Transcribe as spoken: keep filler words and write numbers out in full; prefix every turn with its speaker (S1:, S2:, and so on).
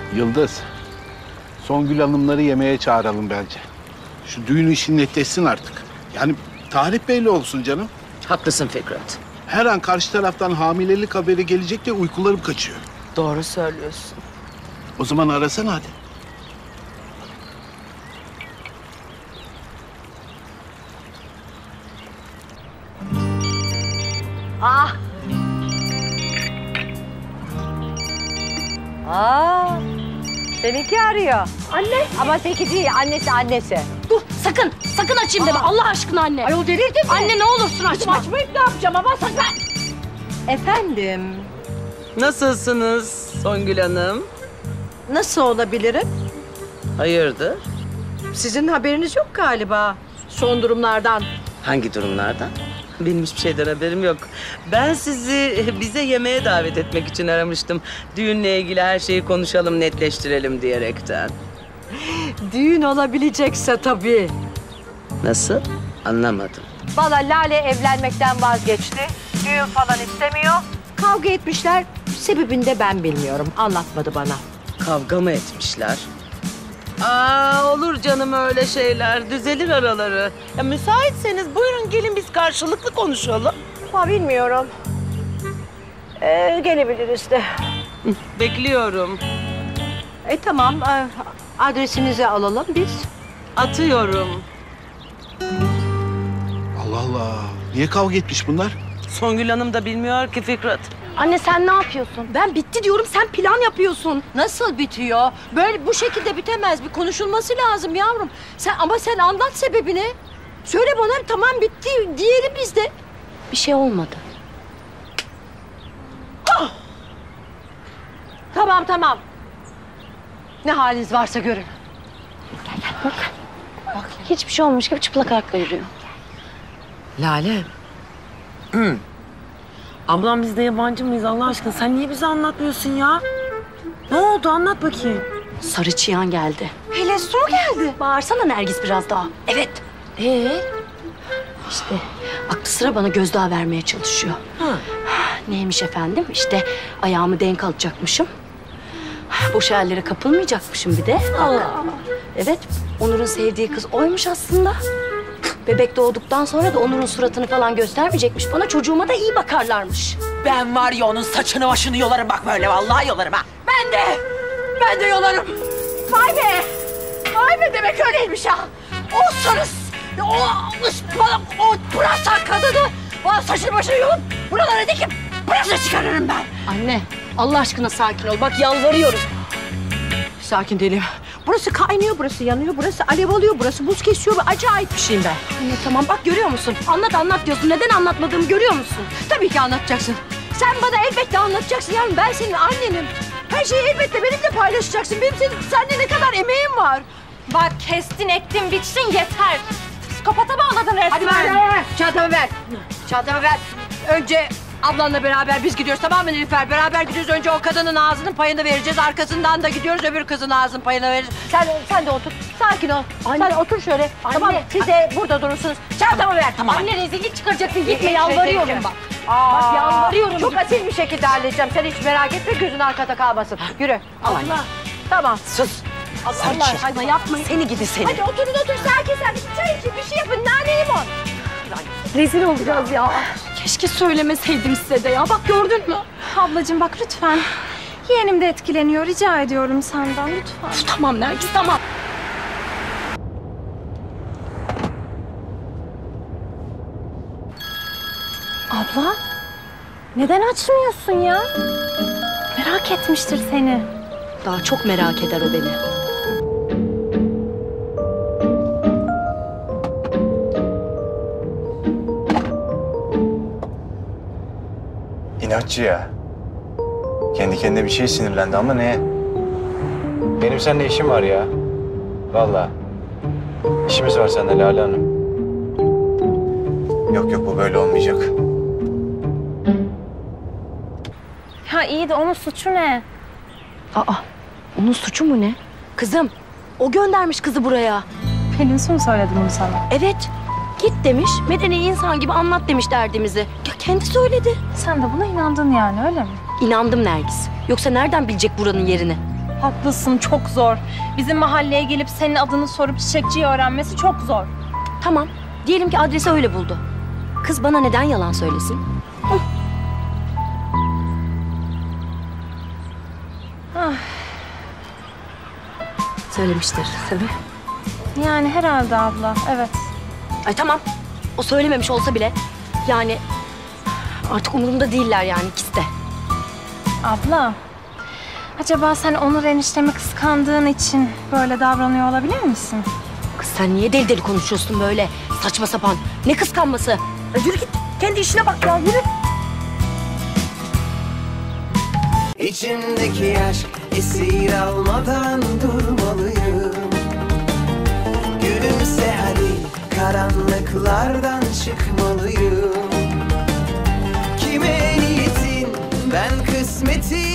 S1: Yıldız, Songül Hanımları yemeğe çağıralım bence. Şu düğün işi netleşsin artık. Yani tarih belli olsun canım.
S2: Haklısın Fikret.
S1: Her an karşı taraftan hamilelik haberi gelecek diye uykularım kaçıyor.
S2: Doğru söylüyorsun.
S1: O zaman arasana hadi.
S3: Ah! Aa! Seninki arıyor.
S4: Anne.
S3: Ama seninki değil, annesi annesi.
S4: Dur sakın, sakın açayım deme. Allah aşkına anne.
S3: Ay o delirdin mi?
S4: Anne ne olursun açma.
S3: Açmayıp ne yapacağım ama sakın. Efendim,
S2: Nasılsınız Songül Hanım?
S3: nasıl olabilirim?
S2: Hayırdır?
S3: Sizin haberiniz yok galiba son durumlardan.
S2: Hangi durumlardan? Benim hiçbir şeyden haberim yok. Ben sizi bize yemeğe davet etmek için aramıştım. Düğünle ilgili her şeyi konuşalım, netleştirelim diyerekten.
S3: Düğün olabilecekse tabii.
S2: Nasıl? Anlamadım.
S3: Valla Lale evlenmekten vazgeçti. Düğün falan istemiyor. Kavga etmişler. Sebebini de ben bilmiyorum. Anlatmadı bana.
S2: Kavga mı etmişler? Aa, olur canım öyle şeyler. Düzelir araları. Ya müsaitseniz buyurun gelin biz karşılıklı konuşalım.
S3: Ha bilmiyorum. Ee, gelebiliriz de.
S2: Bekliyorum.
S3: E tamam. e, adresinizi alalım biz.
S2: Atıyorum.
S1: Allah Allah. Niye kavga etmiş bunlar?
S2: Songül Hanım da bilmiyor ki Fikret.
S4: Anne sen ne yapıyorsun? Ben bitti diyorum, sen plan yapıyorsun.
S3: Nasıl bitiyor? Böyle bu şekilde bitemez. Bir konuşulması lazım yavrum. Sen ama sen anlat sebebini. Söyle bana tamam bitti diyelim biz de.
S4: Bir şey olmadı.
S3: Tamam tamam. Ne haliniz varsa görün.
S4: Hiçbir şey olmuş gibi çıplak ayakla yürüyor.
S5: Lale. Hı. Ablam biz de yabancı mıyız Allah aşkına? Sen niye bize anlatmıyorsun ya? Ne oldu anlat bakayım.
S4: Sarı çıyan geldi.
S3: Hele su mu geldi?
S4: Bağırsana Nergis biraz daha. Evet. Ee? İşte aklı sıra bana gözdağı vermeye çalışıyor.
S5: Ha.
S4: Neymiş efendim? İşte ayağımı denk alacakmışım. Boş yerlere kapılmayacakmışım bir de.
S3: Allah.
S4: Evet, Onur'un sevdiği kız oymuş aslında. Bebek doğduktan sonra da Onur'un suratını falan göstermeyecekmiş bana. Çocuğuma da iyi bakarlarmış.
S5: Ben var ya onun saçını başını yolarım bak böyle vallahi yolarım ha.
S3: Ben de. Ben de yolarım. Vay be. Vay be demek öyleymiş ha. O sarıs. O ıspalak, o pırasa kadını. Bana saçını başını yolup buralara dikip pırasa çıkarırım ben.
S4: Anne, Allah aşkına sakin ol. Bak yalvarıyorum.
S3: Sakin değilim. Burası kaynıyor, burası yanıyor, burası alev alıyor, burası buz kesiyor. Acayip bir şeyim ben.
S4: Anne tamam bak görüyor musun? Anlat anlat diyorsun. Neden anlatmadığımı görüyor musun?
S3: Tabii ki anlatacaksın. Sen bana elbette anlatacaksın yavrum. Ben senin annenim. Her şeyi elbette benimle paylaşacaksın. Benim senin, seninle ne kadar emeğim var.
S4: Bak kestin ettin bitsin yeter. Psikopata bağladın resmen.
S3: Hadi ver, ver, ver. Çantamı ver. Çantamı ver. Önce ablanla beraber biz gidiyoruz tamam mı Nilüfer? Beraber gidiyoruz. Önce o kadının ağzının payını vereceğiz. Arkasından da gidiyoruz öbür kızın ağzının payını vereceğiz. Sen, sen de otur. Sakin ol. Sen otur şöyle. Tamam mı? Siz de burada durursunuz. Çantamı ver. Tamam.
S4: Anne rezillik çıkaracaksın. Gitme
S3: Rezillik
S4: yalvarıyorum
S3: çekeceğim.
S4: bak.
S3: Aa,
S4: Bak yalvarıyorum.
S3: Çok asil bir şekilde halledeceğim. Sen hiç merak etme. Gözün arkada kalmasın. Yürü.
S4: Allah.
S3: Tamam.
S5: Sus.
S4: Allah, Allah aşkına yapmayın.
S5: Seni gidi seni.
S3: Hadi oturun otur. Sakin sakin. Çay için bir şey yapın. Nane limon.
S4: Rezil olacağız ya. Keşke söylemeseydim size de ya. Bak gördün mü?
S6: Ablacığım bak lütfen. Yeğenim de etkileniyor. Rica ediyorum senden lütfen.
S4: Üf, tamam Nergis tamam.
S6: Abla neden açmıyorsun ya? Merak etmiştir seni.
S4: Daha çok merak eder o beni.
S7: İnatçı ya. Kendi kendine bir şey sinirlendi ama neye? Benim seninle işim var ya. Vallahi. İşimiz var seninle Lale Hanım. Yok yok bu böyle olmayacak.
S6: Ya iyi de onun suçu ne?
S4: Aa, onun suçu mu ne? Kızım, o göndermiş kızı buraya.
S6: Pelin Su mu söyledi bunu sana?
S4: Evet, git demiş, medeni insan gibi anlat demiş derdimizi. Ya kendi söyledi.
S6: Sen de buna inandın yani öyle mi?
S4: İnandım Nergis. Yoksa nereden bilecek buranın yerini?
S6: Haklısın, çok zor. Bizim mahalleye gelip senin adını sorup çiçekçiyi öğrenmesi çok zor.
S4: Tamam. Diyelim ki adresi öyle buldu. Kız bana neden yalan söylesin?
S6: Ah.
S4: Söylemiştir. Tabii.
S6: Yani herhalde abla, evet.
S4: Ay tamam. O söylememiş olsa bile yani artık umurumda değiller yani ikisi de.
S6: Abla, acaba sen Onur eniştemi kıskandığın için böyle davranıyor olabilir misin?
S4: Kız sen niye deli deli konuşuyorsun böyle saçma sapan? Ne kıskanması? Ya yürü git. Kendi işine bak ya yürü.
S8: İçimdeki aşk esir almadan durmalıyım. Gülümse hadi, karanlıklardan çıkmalıyım. Kime niyetin, ben kısmetim.